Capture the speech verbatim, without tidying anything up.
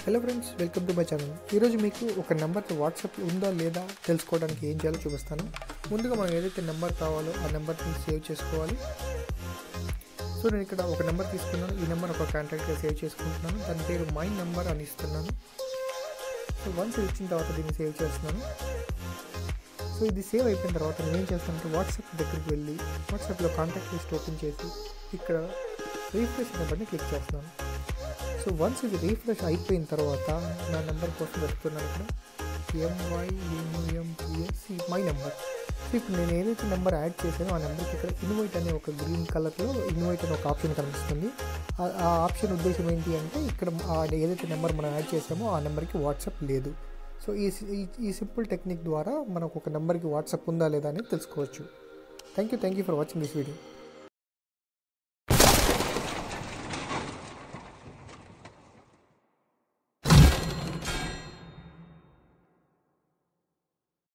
Hello friends, welcome to my channel. ఈరోజు మీకు ఒక నెంబర్ వాట్సాప్ ఉందా లేదా తెలుసుకోవడానికి ఏం చేయాలో చూపిస్తాను. ముందుగా మనం ఏదైతే నెంబర్ కావాలో ఆ నెంబర్ని సేవ్ చేసుకోవాలి. సో నేను ఇక్కడ ఒక నెంబర్ తీసుకున్నాను. ఈ నెంబర్ ఒక కాంటాక్ట్గా సేవ్ చేసుకుంటున్నాను. దాని పేరు మై నెంబర్ అని ఇస్తున్నాను. సో వన్స్ ఇచ్చిన తర్వాత దీన్ని సేవ్ చేస్తున్నాను. సో ఇది సేవ్ అయిపోయిన తర్వాత నేను ఏం చేస్తానంటే వాట్సాప్ దగ్గరికి వెళ్ళి వాట్సాప్లో కాంటాక్ట్ లిస్ట్ ఓపెన్ చేసి ఇక్కడ రీఫ్రెష్ నెంబర్ని క్లిక్ చేస్తున్నాను. సో వన్స్ ఇది రీఫ్రెష్ అయిపోయిన తర్వాత నా నెంబర్ కోసం వెతుకుతున్నాను. ఇక్కడ ఎంవైఎంపిఎస్సి మై నెంబర్. సో ఇప్పుడు నేను ఏదైతే నెంబర్ యాడ్ చేశానో ఆ నెంబర్కి ఇక్కడ ఇన్వైట్ అనే ఒక గ్రీన్ కలర్లో ఇన్వైట్ అనే ఒక ఆప్షన్ కనిపిస్తుంది. ఆ ఆప్షన్ ఉద్దేశం ఏంటి అంటే ఇక్కడ ఏదైతే నెంబర్ మనం యాడ్ చేసామో ఆ నెంబర్కి వాట్సాప్ లేదు. సో ఈ ఈ సింపుల్ టెక్నిక్ ద్వారా మనకు ఒక నెంబర్కి వాట్సాప్ ఉందా లేదా అనేది తెలుసుకోవచ్చు. Thank you thank you for watching this video.